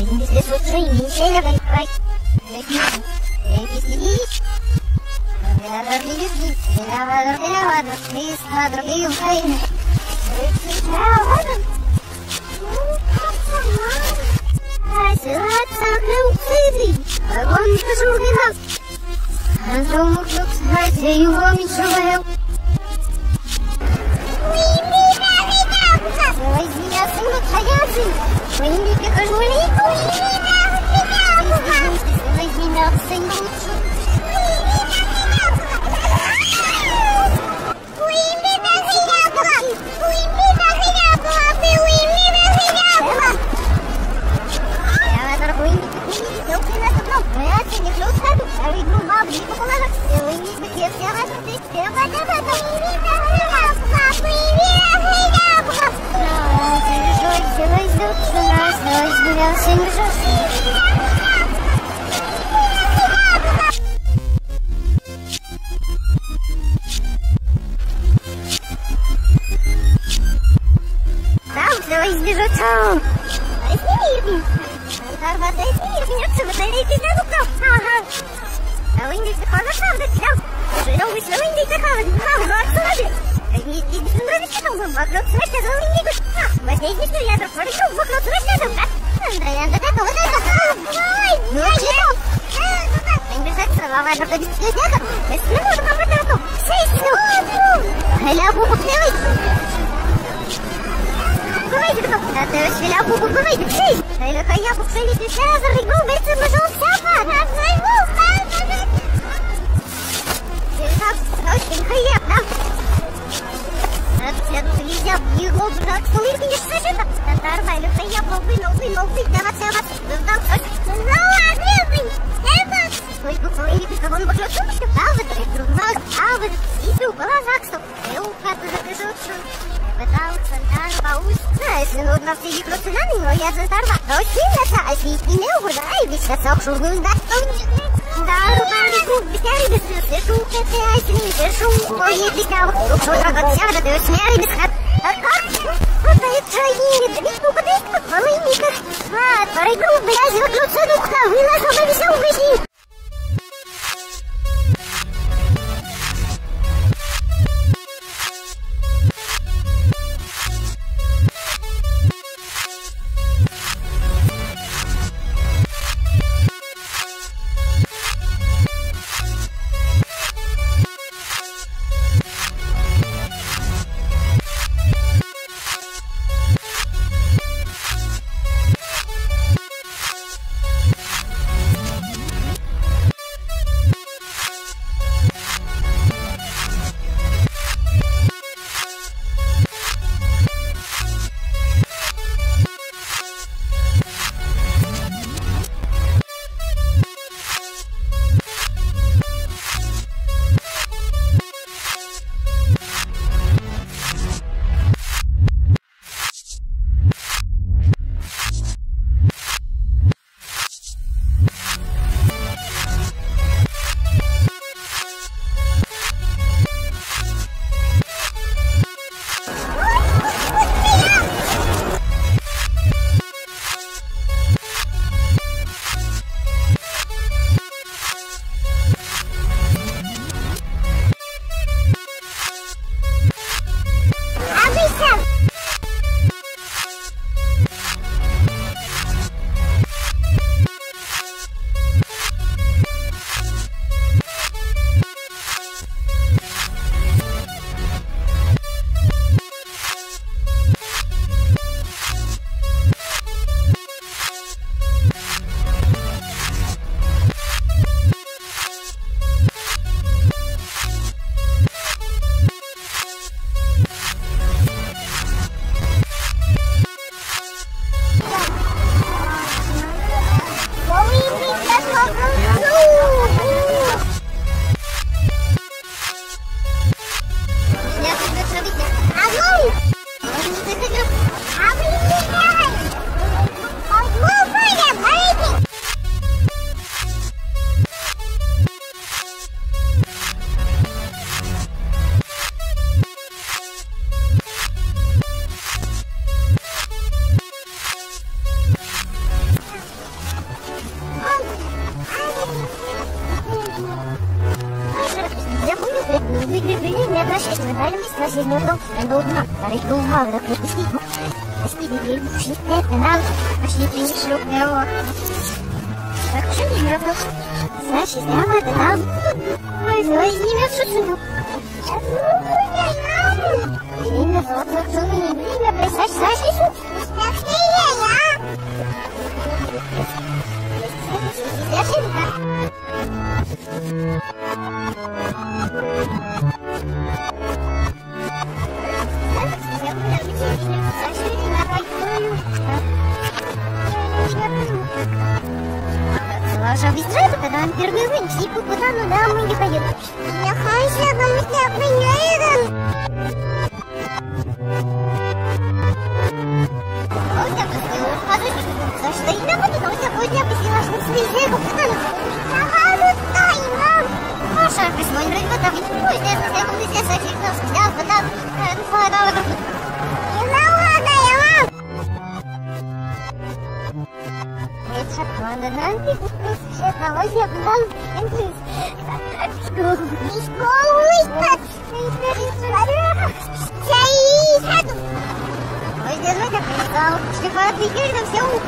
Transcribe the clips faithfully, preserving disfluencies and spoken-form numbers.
This was training, celebrate, right? Let me Let me eat. Velador de Yuki, velador de lavado, velador de Ukraine. Velador. I still had some little baby. I want to sort it out. And so much looks like you want me to help. We need a video. So I see a single Tayasin. We need to go to the We need a video. I see a single We need a video. We need a video. We need a video. Я дорогой, не упоминай, но я тебе не плюс хаду, а вы ну мало не попала, и вы не сбегите все разы, ты все вода вода, и не дорогая, папа, и не дорогая, папа. Но ты жой, все возьмут, что нас, но избирался не жестко. Там все избежат. Извини. Arvada esmirni, отсюда лети за рукав. Ага. А вы не захода правда, да? Жиром вы снова не захода, а вы отсюда. Не видите, что нравится, что вам вокруг смешно, но не будет. А, возьмите, что я друг порышу, вокруг смешно, да? Андрея, да так, вот это. Ой, ну чего? Не бежать, слова, но ходить с ледяком. Если не можно, вам это руку. Сесть, ну. Халя, бубу, плевай. Говорите, кто? Да ты швеля, бубу, говорите, сесть. Или я повторюсь, что я зарыгнул, берется, пожалуйста, папа. Зарыгнул, папа. Держав, очень хлеб, да? Следует нельзя его брать, что вы не слышите? Нормально, я вынул, вынул, вынул, целый. Ну ладно, вы, это... Ой, буквально, не писал, он бахнул, что вы, а вы, друг, а вы, и ты упала, так, я упаду, закажу, что... Without Santana Baus, es ist nur noch die große Landung, wo jetzt ist Arma. Очень это, а ведь не неугодно, а ведь это auch schon nur das. Darüber die Kuh, die Kerl ist es, der Schuh, der Eis, der Schuh, wo ihr die Kau, und so dran hat ja, der ist mehr in das Hat. А как? Вот это шаги, да ведь ну подойдет, полыника. А, порыгну, блядь, заключу духа, вы нас обовесил выжить. is no dog, and old man, that is no more, that is the sweet. The sweet is she's dead, and out, and she thinks she'll go. Actually, you're the slash is down at the down. Why is it не мерзучно? Именно вот так не время присасть slash is up. Так что я. Я всегда. Ваша быстро, когда он первый вынес, и куда ну да, мы не поедем. Я хочу, но мы не поедем. Вот я посмотрела, подожди, за что я буду, но сегодня посела, что слезы, куда ну. Ага, ну стой, мам. Маша, присмотрим, когда вы не будете, я знаю, что здесь очередной взгляд, вода, вода, не надо, я мам. Это ладно, надо все новости обдал энтриз. Школу, школу, так. Чай, саду. Ой, держи, как пристал. Штефан, ты теперь на все.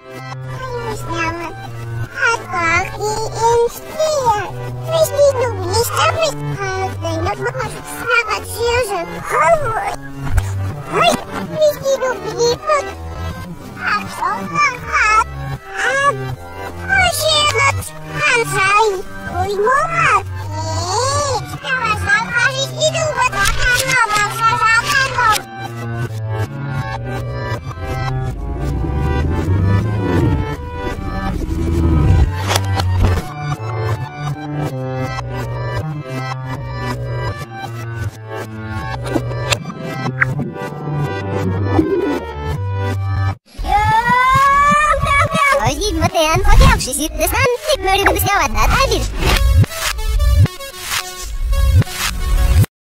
Вкусняво. А как и инстинкт. Пришли, Срака з'їжджу. Ой, візьмі люблі. А що так? А ще над Анжай. Ой, мама. Ей, цікава жаба.